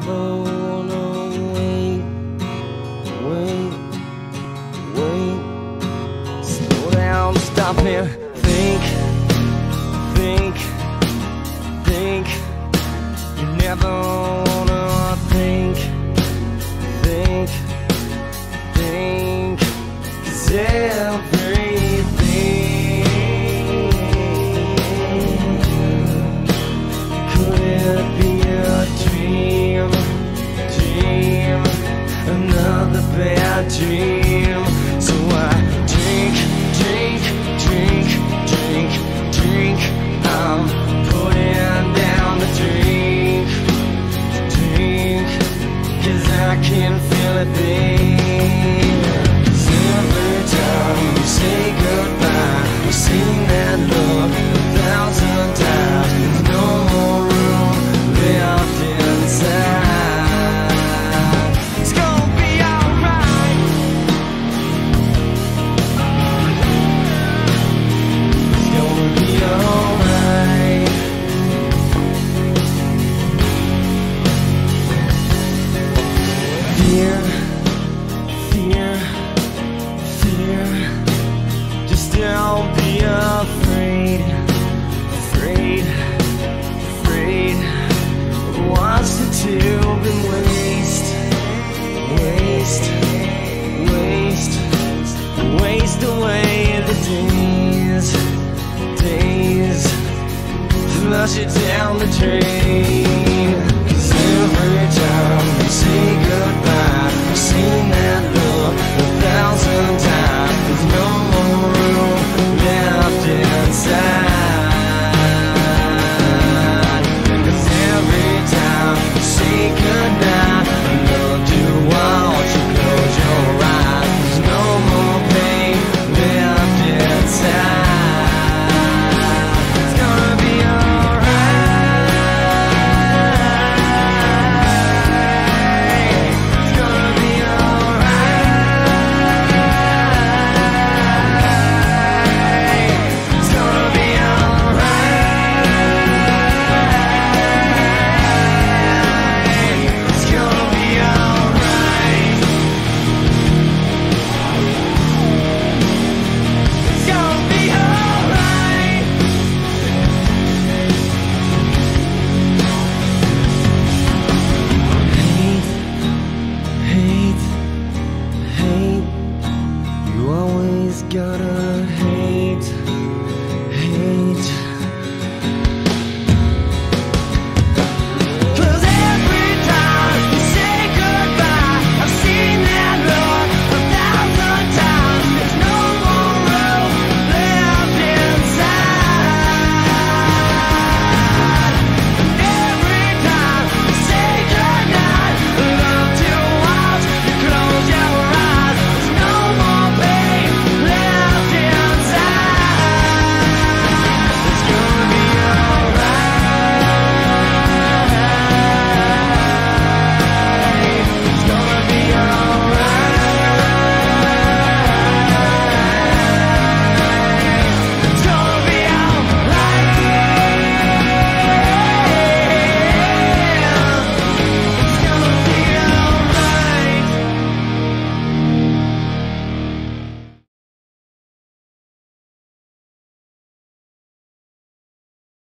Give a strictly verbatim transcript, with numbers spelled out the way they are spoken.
never wanna wait, wait, wait. Slow down, stop and think, think, think. You never wanna think, think, think. 'Cause everything could it be a dream, dream, another bad dream. So I drink, drink, drink, drink, drink. I'm putting down the drink, drink, 'cause I can feel it, babe. 'Cause every time we say goodbye, we sing that love a thousand times. There's no more room left inside. It's gonna be alright. It's gonna be alright. Fear, fear, fear. Just don't be afraid, afraid, afraid. Watch the tube and waste, waste, waste, waste away the days, days. Flush it down the drain.